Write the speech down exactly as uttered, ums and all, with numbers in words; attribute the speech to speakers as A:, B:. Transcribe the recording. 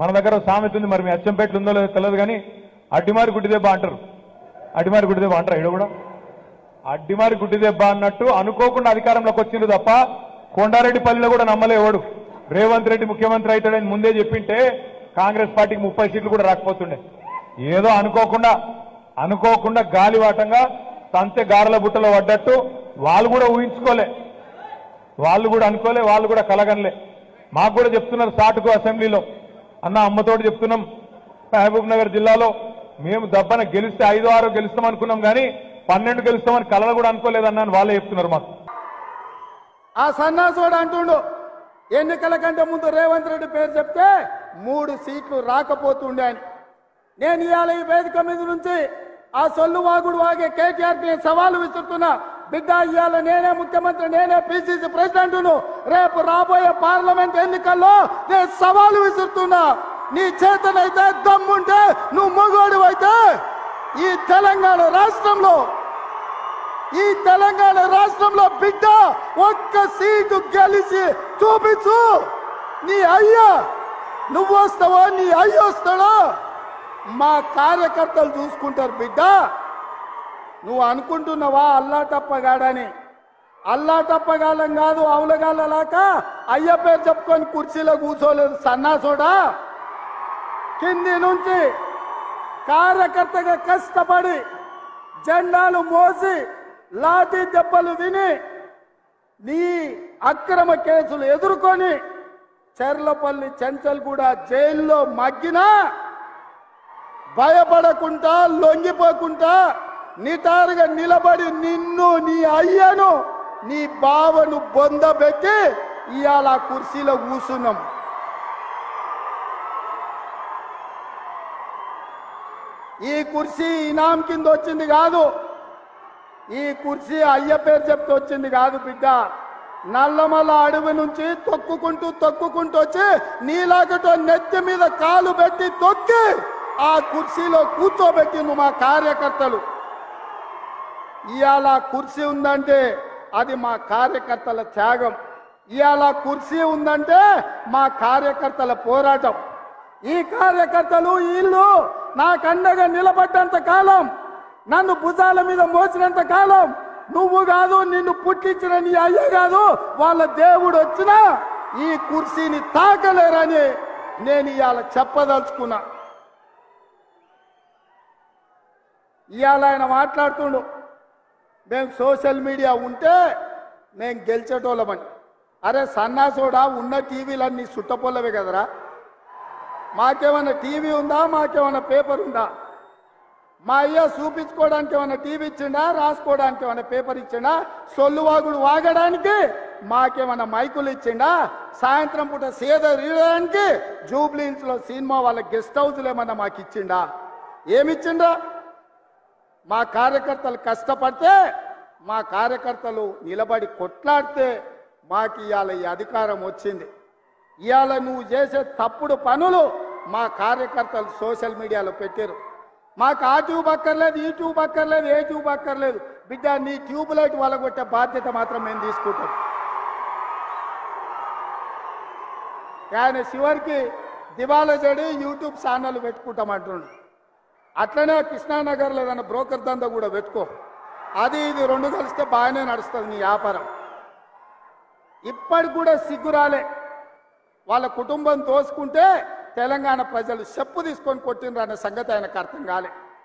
A: మన దగ్గర సామెత ఉంది, మరి మీ అచ్చంపేటలు ఉందో లేదో తెలియదు కానీ అడ్డిమారి గుడ్డి దెబ్బ అంటారు. అడ్డిమారి గుడ్డి దెబ్బ అంటారు ఇక్కడ కూడా. అడ్డిమారి గుడ్డి దెబ్బ అన్నట్టు అనుకోకుండా అధికారంలోకి వచ్చింది తప్ప కొండారెడ్డిపల్లిలో కూడా నమ్మలేవాడు. రేవంత్ రెడ్డి ముఖ్యమంత్రి అవుతాడని ముందే చెప్పింటే కాంగ్రెస్ పార్టీకి ముప్పై సీట్లు కూడా రాకపోతుండే. ఏదో అనుకోకుండా అనుకోకుండా గాలివాటంగా సంతే గారెల బుట్టలో పడ్డట్టు వాళ్ళు కూడా ఊహించుకోలే, వాళ్ళు కూడా అనుకోలే, వాళ్ళు కూడా కలగనలే. మాకు కూడా చెప్తున్నారు సాటుకు అసెంబ్లీలో, అన్న అమ్మతోటి చెప్తున్నాం, మహబూబ్ నగర్ జిల్లాలో మేము దబ్బన గెలిస్తే ఐదు ఆరు గెలుస్తాం అనుకున్నాం కానీ పన్నెండు గెలుస్తామని కలలు కూడా అనుకోలేదన్నాను వాళ్ళే చెప్తున్నారు మాకు.
B: ఆ సన్నాసుడు అంటుండు ఎన్నికల కంటే ముందు రేవంత్ రెడ్డి పేరు చెప్తే మూడు సీట్లు రాకపోతుండే అని. నేను ఇవాళ ఈ వేదిక మీద నుంచి ఆ సొల్లు వాగుడు వాగే కేటీఆర్ ని సవాలు విసురుతున్నా. బిడ్డ, ఇవాళ నేనే ముఖ్యమంత్రి, నేనే పిసిసి ప్రెసిడెంట్ను. రేపు రాబోయే పార్లమెంట్ ఎన్నికల్లో నేను సవాలు విసురుతున్నా. నీ చేతనైతే దమ్ముంటే నువ్వు మొగోడు అయితే ఈ తెలంగాణ రాష్ట్రంలో ఈ తెలంగాణ రాష్ట్రంలో బిడ్డ ఒక్క సీటు గెలిచి చూపించు. నీ అయ్యా నువ్వు వస్తావో నీ అయ్య వస్తాడో మా కార్యకర్తలు చూసుకుంటారు. బిడ్డ, నువ్వు అనుకుంటున్నావా అల్లా తప్పగాడని? అల్లా తప్పగాలం కాదు, అవులగాలలాక అయ్య పేరు చెప్పుకొని కుర్చీలో కూర్చోలేదు సన్నాసోడా. కింది నుంచి కార్యకర్తగా కష్టపడి జెండాలు మోసి లాఠీ దెబ్బలు విని నీ అక్రమ కేసులు ఎదుర్కొని చెర్లపల్లి చెంచల్గూడ జైల్లో మగ్గినా భయపడకుండా లొంగిపోకుండా నిటారుగా నిలబడి నిన్ను, నీ అయ్యను, నీ బావను బొందబెట్టి ఇవాళ కుర్చీలో కూర్చున్నాం. ఈ కుర్చీ ఇనాం కింద వచ్చింది కాదు, ఈ కుర్చీ అయ్య పేరు చెప్తే వచ్చింది కాదు బిడ్డ. నల్లమల్ల అడవి నుంచి తొక్కుకుంటూ తొక్కుకుంటూ వచ్చి నీలాగటో నెత్తి మీద కాలు పెట్టి తొక్కి ఆ కుర్చీలో కూర్చోబెట్టి నువ్వు మా కార్యకర్తలు. ఇవాళ కుర్చీ ఉందంటే అది మా కార్యకర్తల త్యాగం. ఇవాళ కుర్చీ ఉందంటే మా కార్యకర్తల పోరాటం. ఈ కార్యకర్తలు వీళ్ళు నాకు అండగా నిలబడ్డంత కాలం, నన్ను భుజాల మీద మోసినంత కాలం నువ్వు కాదు, నిన్ను పుట్టించిన నీ అయ్య కాదు, వాళ్ళ దేవుడు వచ్చినా ఈ కుర్చీని తాకలేరని నేను ఇవాళ చెప్పదలుచుకున్నా. ఇవాళ ఆయన మాట్లాడుతుండు మేము సోషల్ మీడియా ఉంటే మేము గెలిచేటోళ్ళమని. అరే సన్నాసోడా, ఉన్న టీవీలన్నీ సుట్టపొల్లవే కదరా. మాకేమన్నా టీవీ ఉందా? మాకేమన్నా పేపర్ ఉందా? మా అయ్య చూపించుకోవడానికి ఏమన్నా టీవీ ఇచ్చిండా? రాసుకోవడానికి ఏమన్నా పేపర్ ఇచ్చిండా? సొల్లు వాగుడు వాగడానికి మాకేమన్నా మైకులు ఇచ్చిండా? సాయంత్రం పూట సేద రీయడానికి జూబ్లీహిల్స్ లో సినిమా వాళ్ళ గెస్ట్ హౌస్లు ఏమన్నా మాకు ఇచ్చిండా? ఏమిచ్చిండా? మా కార్యకర్తలు కష్టపడితే, మా కార్యకర్తలు నిలబడి కొట్లాడితే మాకు ఇవాళ ఈ అధికారం వచ్చింది. ఇవాళ నువ్వు చేసే తప్పుడు పనులు మా కార్యకర్తలు సోషల్ మీడియాలో పెట్టారు. మాకు ఆ ట్యూబ్ అక్కర్లేదు, ఈ ట్యూబ్ అక్కర్లేదు, ఏ ట్యూబ్ అక్కర్లేదు. బిడ్డ, నీ ట్యూబ్ లైట్ వలగొట్టే బాధ్యత మాత్రం మేము తీసుకుంటాం. కానీ చివరికి దివాలా చెడి యూట్యూబ్ ఛానల్ పెట్టుకుంటామంటుండు. అట్లనే కృష్ణానగర్లో ఏదైనా బ్రోకర్ దందా కూడా పెట్టుకో. అది ఇది రెండు కలిస్తే బాగానే నడుస్తుంది నీ వ్యాపారం. ఇప్పటికి కూడా సిగ్గురాలే. వాళ్ళ కుటుంబం తోసుకుంటే తెలంగాణ ప్రజలు చెప్పు తీసుకొని కొట్టినరు అనే సంగతి ఆయనకు అర్థం కాలే.